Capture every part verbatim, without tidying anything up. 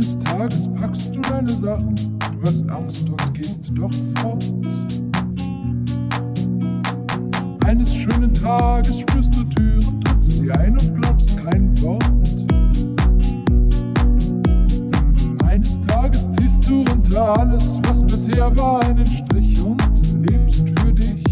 Eines Tages packst du deine Sachen, du hast Angst und gehst doch fort. Eines schönen Tages spürst du Türen, trittst sie ein und glaubst kein Wort. Eines Tages ziehst du unter alles, was bisher war, einen Strich und lebst für dich.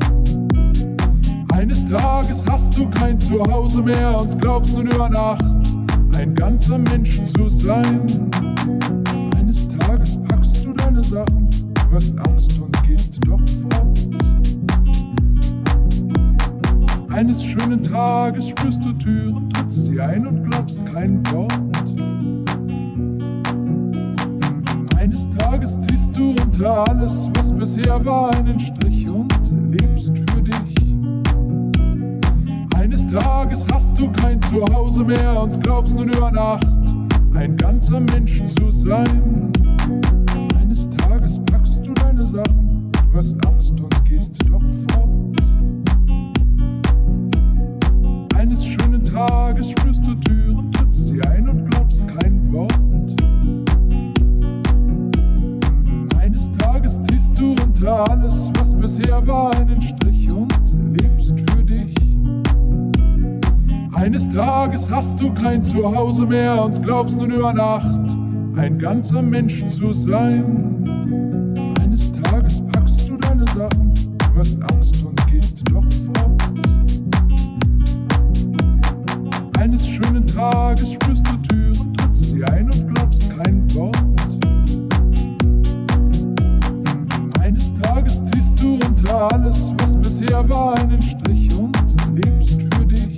Eines Tages hast du kein Zuhause mehr und glaubst nun über Nacht ein ganzer Mensch zu sein. Eines Tages packst du deine Sachen, du hast Angst und gehst doch fort. Eines schönen Tages spürst du Türen, trittst sie ein und glaubst kein Wort. Eines Tages ziehst du unter alles, was bisher war, einen Strich und lebst für dich. Eines Tages hast du kein Zuhause mehr und glaubst nun über Nacht ein ganzer Mensch zu sein. Eines Tages packst du deine Sachen, du hast Angst und gehst doch fort. Eines schönen Tages spürst du Türen, trittst sie ein und glaubst kein Wort. Eines Tages ziehst du unter alles, was bisher war, einen Strich und lebst für dich. Eines Tages hast du kein Zuhause mehr und glaubst nun über Nacht ein ganzer Mensch zu sein. Eines Tages packst du deine Sachen, du hast Angst und gehst doch fort. Eines schönen Tages spürst du Türen, trittst sie ein und glaubst kein Wort. Eines Tages ziehst du unter alles, was bisher war, einen Strich und lebst für dich.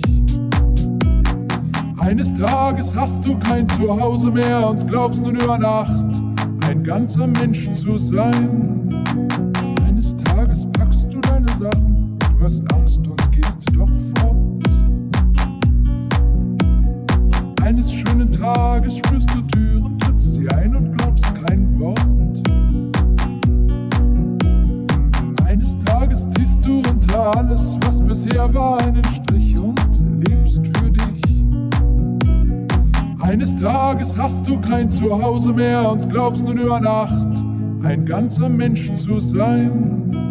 Eines Tages hast du kein Zuhause mehr und glaubst nun über Nacht ein ganzer Mensch zu sein. Eines Tages packst du deine Sachen, du hast Angst und gehst doch fort. Eines schönen Tages spürst du Türen, trittst sie ein und glaubst kein Wort. Eines Tages ziehst du unter alles, was bisher war, einen Strich und lebst für dich. Eines Tages hast du kein Zuhause mehr und glaubst nun über Nacht ein ganzer Mensch zu sein.